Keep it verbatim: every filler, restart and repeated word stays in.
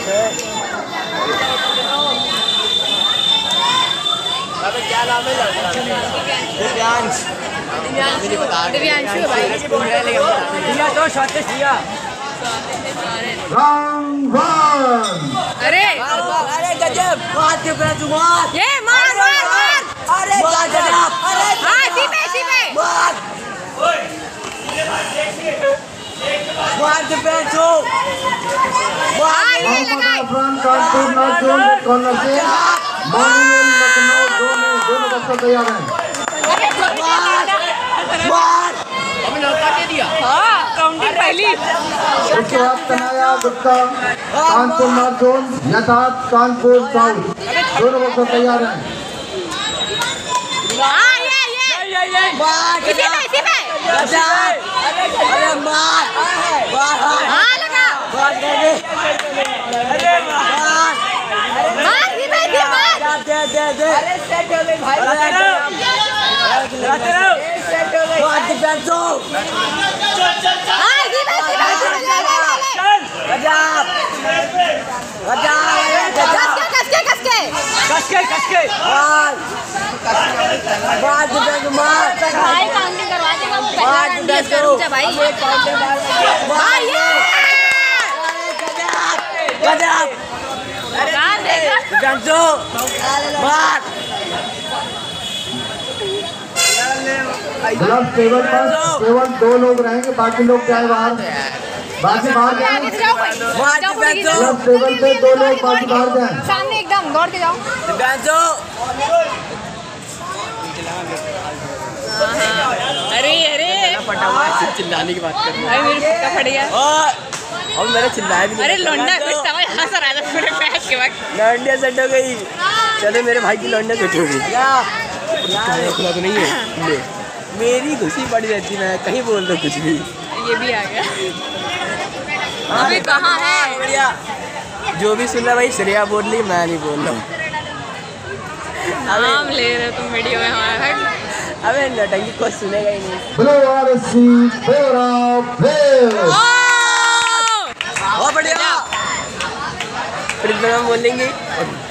क्या नाम है लड़का? दिव्यांश। दिव्यांशु है भाई। दिया तो स्वादिष्ट दिया। अरे अरे गजब मार के पे जुमार ये मार मार मार अरे गजब अरे हां सीपे सीपे मार मार के पे जो मार ये लगाई कानपुर नॉर्थ जोन कॉर्नर से मानुएल लखनऊ दोनों दोनों बच्चे तैयार हैं। मार अभी लौटा के दिया हां काउंटिंग पहली उसके बाद Tanaya Gupta Kanpur north zone Yatharth Kanpur south दोनों बच्चे तैयार हैं। हां ये ये ये ये मार इसी पे इसी पे अरे मार मार हां लगा मार दे दे अरे मार मार इसी पे इसी मार दे दे दे अरे सेट हो गई भाई लगाते रहो सेट हो गई मार डिफेंस हो हां इसी पे इसी पे चल गजब गजब कस के कस के कस के कस के मार मार डिफेंस मार भाई काउंटिंग करवा दे हम पहला डिफेंस करूंगा भाई ये काउंटिंग मार ये गजब गजब अरे डिफेंस मार ग्लव टेबल पर केवल दो लोग रहेंगे, बाकी लोग जाए बाहर, बाकी बाहर जाए। ग्लव टेबल पे दो लोग बाकी बाहर जाए। सामने एकदम दौड़ के जाओ। अरे अरे फटा हुआ है, चिल्लाने की बात कर रहा अरे मेरे पक्का फट गया और मैंने चिल्लाया भी नहीं। अरे लौंडा कुछ था भाई हंस रहा था पूरे मैच के वक्त। लौंडिया सेट हो गई। चलो मेरे भाई की लौंडिया सेट हो गई। खुला तो नहीं है ले। मेरी खुशी पड़ी रहती, मैं कहीं बोल दो कुछ भी। ये भी आ गया अभी कहाँ है बढ़िया जो भी सुन रहा भाई श्रेया बोल ली, मैं नहीं बोल रहा हूँ। नाम ले रहे हो तुम वीडियो में हमारा। अबे नटंगी कोई सुनेगा ही नहीं। ब्लू आरसी फेवरा फेव बहुत बढ़िया। फिर हम बोलेंगे